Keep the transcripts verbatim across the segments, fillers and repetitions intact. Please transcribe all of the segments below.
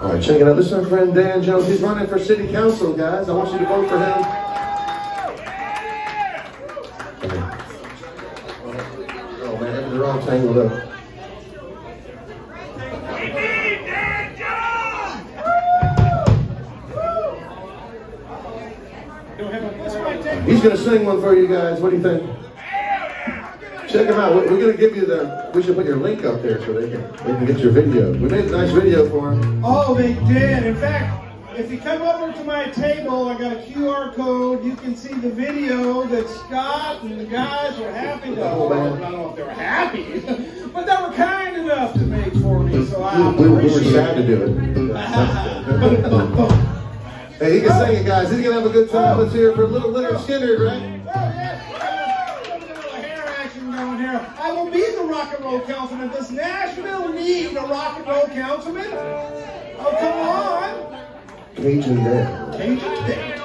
All right, check it out. This is our friend Dan Jones. He's running for city council, guys. I want you to vote for him. Oh, man, they're all tangled up. He's going to sing one for you guys. What do you think? Check him out. We're going to give you the, we should put your link up there so they can, they can get your video. We made a nice video for him. Oh, they did. In fact, if you come over to my table, I got a Q R code. You can see the video that Scott and the guys were happy to, oh, I don't know if they were happy, but they were kind enough to make for me. So I we, we were sad to do it. Hey, he can sing it, guys. He's going to have a good time. Let's hear it for Little Leonard Skinner, right? Oh, yeah. Down here. I will be the rock and roll councilman. Does Nashville need a rock and roll councilman? Oh, come on. Cajun Dan. Cajun Dan.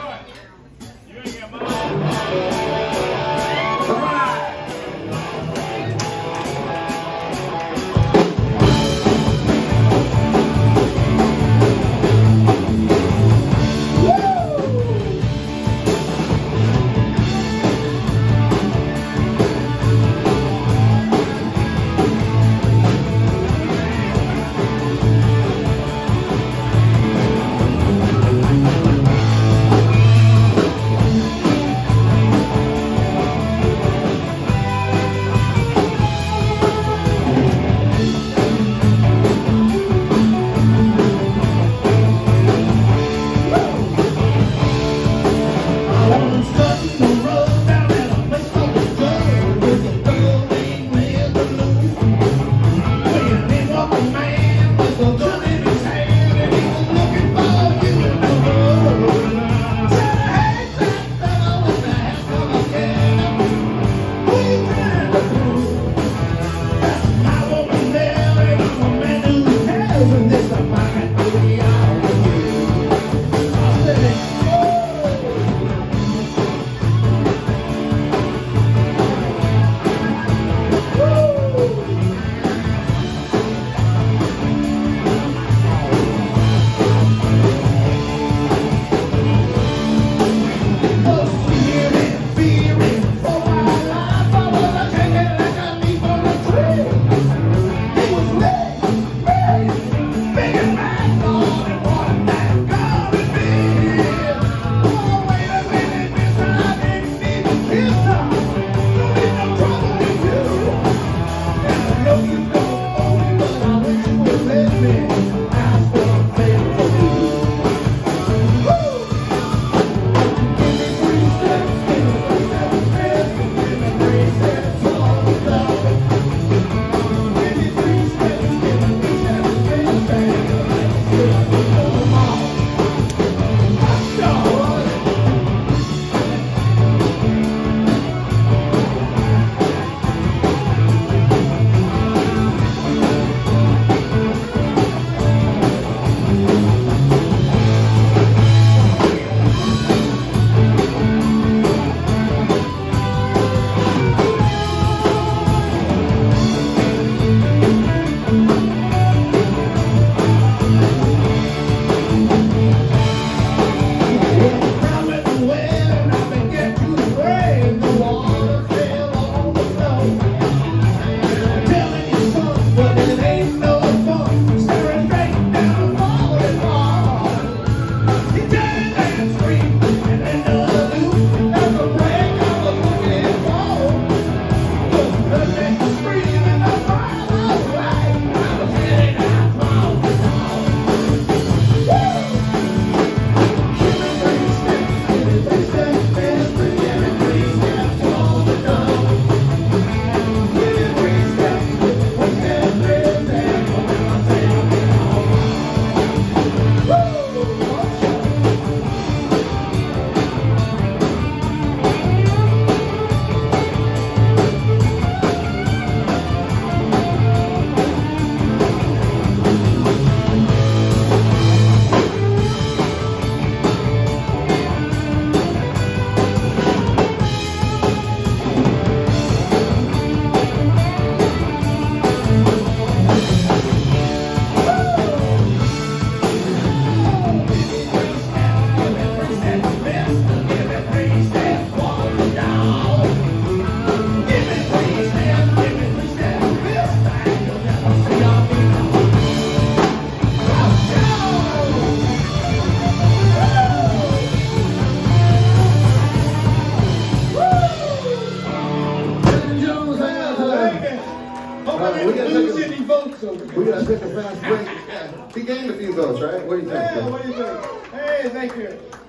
Hope I didn't lose any votes over here. We gotta take a fast break. Yeah. He gained a few votes, right? What do you think? Yeah, what do you think? Hey, thank you.